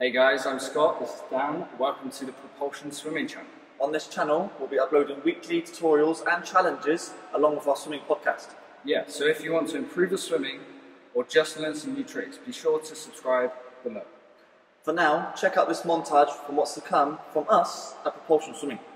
Hey guys, I'm Scott, this is Dan. Welcome to the Propulsion swimming channel. On this channel, we'll be uploading weekly tutorials and challenges along with our swimming podcast. Yeah, so if you want to improve your swimming or just learn some new tricks, be sure to subscribe below. For now, check out this montage from what's to come from us at Propulsion Swimming.